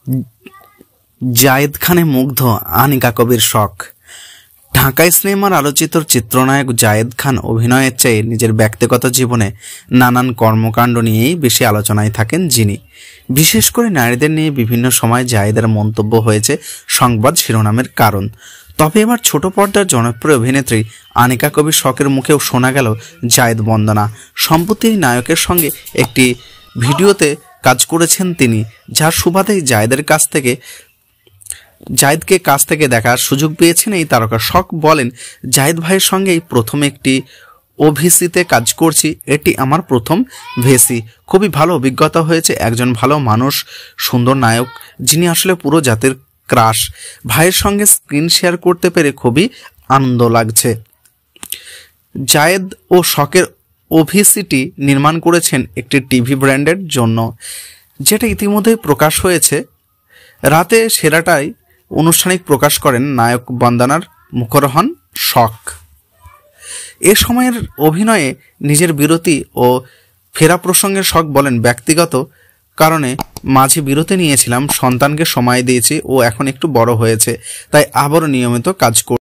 জায়েদ খানে মুগ্ধ আনিকা কবির শখ। ঢাকাই সিনেমার আলোচিত চিত্রনায়ক জায়েদ খান অভিনয়ের চেয়ে নিজের ব্যক্তিগত জীবনে নানান কর্মকাণ্ড নিয়েই বেশি আলোচনায় থাকেন যিনি। বিশেষ করে নারীদের নিয়ে বিভিন্ন সময় জায়েদের মন্তব্য হয়েছে সংবাদ শিরোনামের কারণ। তবে এবার ছোট পর্দার জনপ্রিয় অভিনেত্রী আনিকা কবির শখের মুখেও শোনা গেল জায়েদ বন্দনা। সম্প্রতি নায়কের সঙ্গে একটি ভিডিওতে কাজ করেছেন তিনি, যার সুবাদেই জায়েদকে কাছ থেকে দেখার সুযোগ পেয়েছেন এই তারকা। শখ বলেন, জায়েদ ভাইয়ের সঙ্গেই প্রথম একটি ওভিসিতে কাজ করছি, এটি আমার প্রথম ভেসি। খুবই ভালো অভিজ্ঞতা হয়েছে, একজন ভালো মানুষ, সুন্দর নায়ক যিনি আসলে পুরো জাতির ক্রাশ। ভাইয়ের সঙ্গে স্ক্রিন শেয়ার করতে পেরে খুবই আনন্দ লাগছে। জায়েদ ও শখের ওভিসিটি নির্মাণ করেছেন একটি টিভি ব্র্যান্ডের জন্য, যেটা ইতিমধ্যেই প্রকাশ হয়েছে। রাতে সেরাটাই আনুষ্ঠানিক প্রকাশ করেন নায়ক বন্দনার মুখর হন শখ। এ সময়ের অভিনয়ে নিজের বিরতি ও ফেরা প্রসঙ্গে শখ বলেন, ব্যক্তিগত কারণে মাঝে বিরতি নিয়েছিলাম, সন্তানকে সময় দিয়েছি, ও এখন একটু বড় হয়েছে, তাই আবারও নিয়মিত কাজ